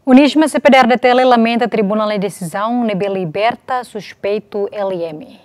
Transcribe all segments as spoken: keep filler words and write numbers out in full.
Unisma C P D R D T L lamenta tribunal em decisão nebe liberta suspeito L M.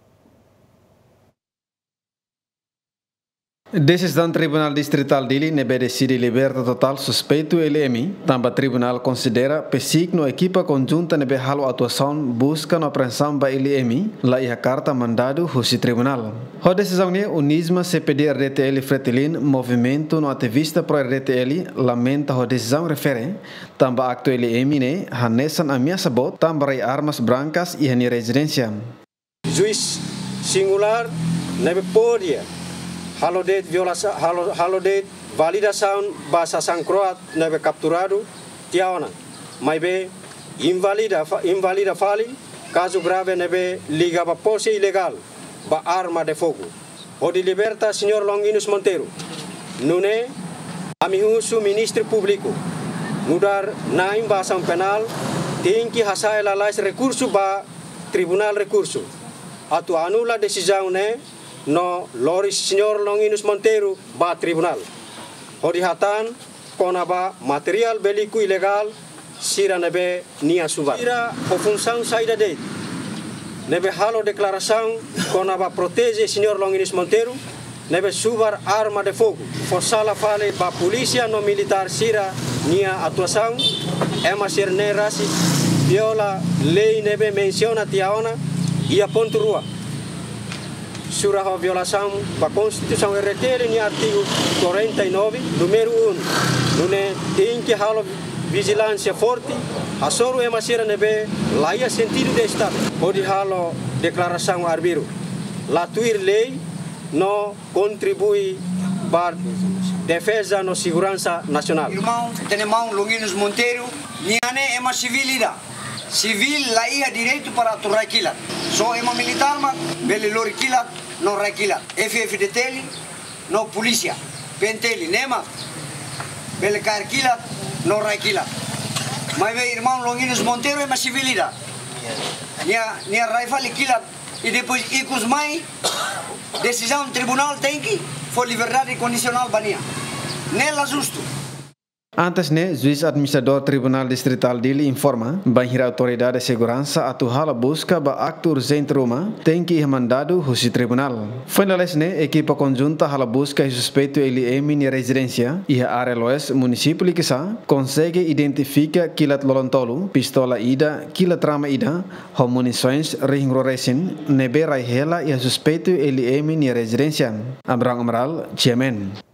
Decisão Tribunal Distrital dele nebe decide liberta total suspeito L M. Também tribunal considera pesik no equipa conjunta nebe halo atuação busca no apreensão ba L M la ia carta mandado husi tribunal. Ho decisão ne Unisma C P D R D T L Fretilin movimento no ativista pro R D T L lamenta ho decisão refere também acto L M ne hanesan ameaça bot também armas brancas e hani residência. Juiz singular nebe podia halodet violação halo halodet validação bahasa sang Croat nebe capturado tiaona mas be invalida invalida fali caso grave nebe liga ba posse ilegal ba arma de fogo o de liberta senhor Longinus Monteiro nune amihusu ministro público mudar na embaixação penal tem que hasai lalais recurso ba tribunal recurso atu anula decisão ne no Loris senhor Longinus Monteiro ba tribunal. Hodihatan konaba material beliku ilegal sira nebe nia subar. Sira o função saída de nebe halo declaração konaba protege senhor Longinus Monteiro nebe subar arma de fogo. Forsala fale ba polícia no militar sira nia atuação ema ser ne rasi viola lei nebe menciona tiaona ia ponto rua. Surah a violação da Constituição R T L em artigo quarenta e nove, número um. Nune tem que halo vigilância forte, a soro é macera nebe, lá ia sentido de Estado. Pode halo declaração arbiro. Latuir lei não contribui para defesa no segurança nacional. Irmão, tenemos Longinus Monteiro, niane é uma civilidade. Civil lá ia direito para tu raquila. Só é uma militar, mas bele lorquila não raquila. F F D T L não polícia. Penteli nema bele carquila não raquila. Mas meu irmão Longinus Monteiro é uma civilidade. Nia nia raifa liquila e depois icos mai decisão do tribunal tem que for liberdade condicional bania. Nela justo. Antes ne, juiz administrador Tribunal Distrital dele informa, bahir autoridade de segurança atual busca ba acto urgente Roma tem que ir mandado husi tribunal. Finalmente ne, equipa conjunta hala busca e suspeito L M ni residência e a área oeste município Likisa consegue identificar kilat lolontolo, pistola ida, kilat trama ida, ho munições ringro resin, nebe raihela e a suspeito L M ni residência. Abraham Amaral, Chairman.